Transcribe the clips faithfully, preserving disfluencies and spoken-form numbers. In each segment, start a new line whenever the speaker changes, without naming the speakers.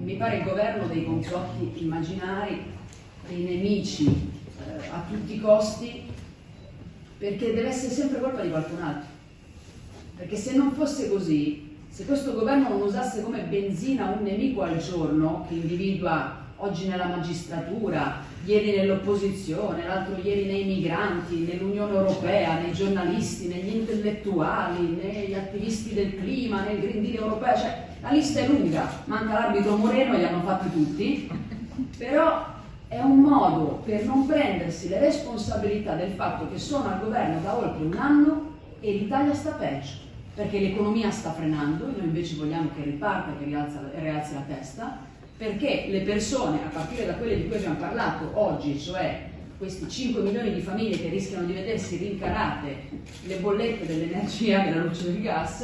mi pare il governo dei complotti immaginari, dei nemici eh, a tutti i costi, perché deve essere sempre colpa di qualcun altro. Perché se non fosse così, se questo governo non usasse come benzina un nemico al giorno che individua oggi nella magistratura, ieri nell'opposizione, l'altro ieri nei migranti, nell'Unione Europea, nei giornalisti, negli intellettuali, negli attivisti del clima, nel Green Deal europeo, cioè la lista è lunga, manca l'arbitro Moreno e li hanno fatti tutti, però è un modo per non prendersi le responsabilità del fatto che sono al governo da oltre un anno e l'Italia sta peggio, perché l'economia sta frenando, noi invece vogliamo che riparta, che rialza, rialzi la testa, perché le persone, a partire da quelle di cui abbiamo parlato oggi, cioè questi cinque milioni di famiglie che rischiano di vedersi rincarate le bollette dell'energia, della luce e del gas,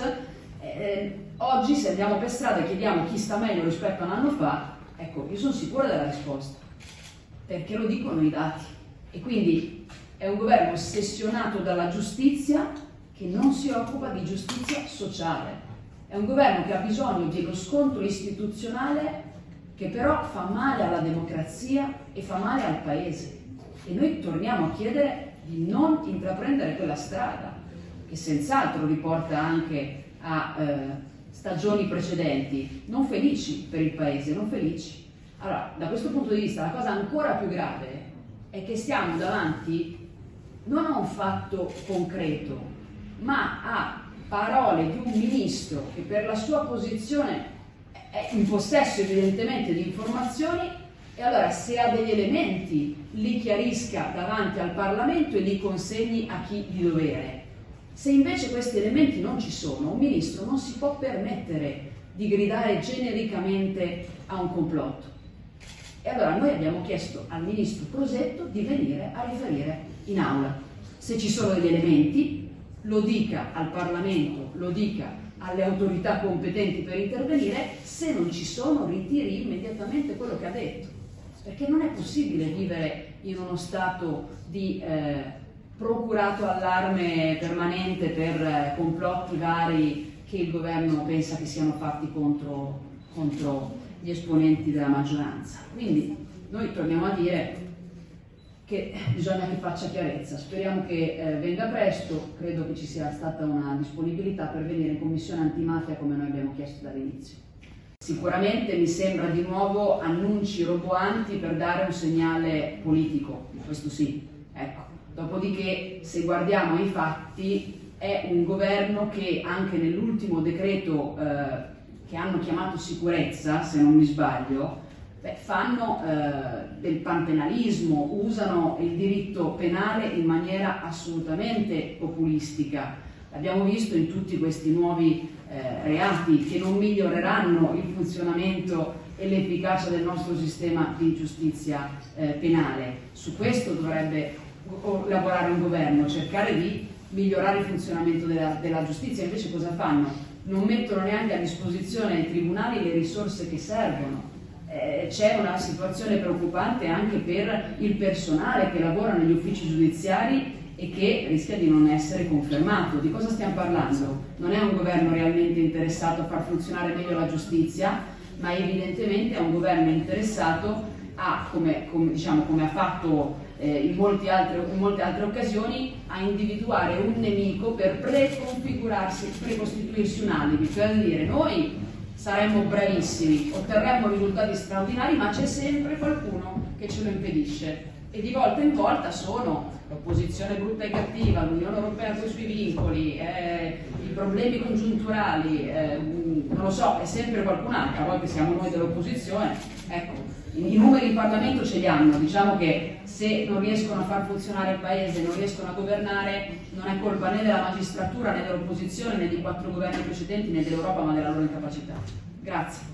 eh, oggi se andiamo per strada e chiediamo chi sta meglio rispetto a un anno fa, ecco, io sono sicura della risposta, perché lo dicono i dati. E quindi è un governo ossessionato dalla giustizia che non si occupa di giustizia sociale. È un governo che ha bisogno di uno scontro istituzionale che però fa male alla democrazia e fa male al Paese. E noi torniamo a chiedere di non intraprendere quella strada, che senz'altro riporta anche a eh, stagioni precedenti, non felici per il Paese, non felici. Allora, da questo punto di vista, la cosa ancora più grave è che stiamo davanti non a un fatto concreto, ma a parole di un ministro che per la sua posizione è in possesso evidentemente di informazioni, e allora se ha degli elementi li chiarisca davanti al Parlamento e li consegni a chi di dovere. Se invece questi elementi non ci sono, un ministro non si può permettere di gridare genericamente a un complotto. E allora noi abbiamo chiesto al ministro Crosetto di venire a riferire in aula. Se ci sono degli elementi, lo dica al Parlamento, lo dica alle autorità competenti per intervenire. Se non ci sono, ritiri immediatamente quello che ha detto, perché non è possibile vivere in uno stato di eh, procurato allarme permanente per eh, complotti vari che il governo pensa che siano fatti contro, contro gli esponenti della maggioranza. Quindi noi torniamo a dire che bisogna che faccia chiarezza. Speriamo che eh, venga presto, credo che ci sia stata una disponibilità per venire in commissione antimafia come noi abbiamo chiesto dall'inizio. Sicuramente mi sembra di nuovo annunci roboanti per dare un segnale politico, questo sì, ecco. Dopodiché, se guardiamo ai fatti, è un governo che anche nell'ultimo decreto eh, che hanno chiamato sicurezza, se non mi sbaglio, beh, fanno eh, del panpenalismo, usano il diritto penale in maniera assolutamente populistica. L'abbiamo visto in tutti questi nuovi eh, reati che non miglioreranno il funzionamento e l'efficacia del nostro sistema di giustizia eh, penale. Su questo dovrebbe lavorare un governo, cercare di migliorare il funzionamento della, della giustizia. Invece cosa fanno? Non mettono neanche a disposizione ai tribunali le risorse che servono. Eh, c'è una situazione preoccupante anche per il personale che lavora negli uffici giudiziari e che rischia di non essere confermato. Di cosa stiamo parlando? Non è un governo realmente interessato a far funzionare meglio la giustizia, ma evidentemente è un governo interessato a, come, come, diciamo, come ha fatto eh, in, molti altri, in molte altre occasioni, a individuare un nemico per preconfigurarsi, precostituirsi un alibi, cioè dire noi saremmo bravissimi, otterremmo risultati straordinari, ma c'è sempre qualcuno che ce lo impedisce. E di volta in volta sono l'opposizione brutta e cattiva, l'Unione Europea con i suoi vincoli, eh, i problemi congiunturali, eh, non lo so, è sempre qualcun altro, a volte siamo noi dell'opposizione. Ecco, i, i numeri in Parlamento ce li hanno, diciamo che se non riescono a far funzionare il Paese, non riescono a governare, non è colpa né della magistratura né dell'opposizione né dei quattro governi precedenti né dell'Europa, ma della loro incapacità. Grazie.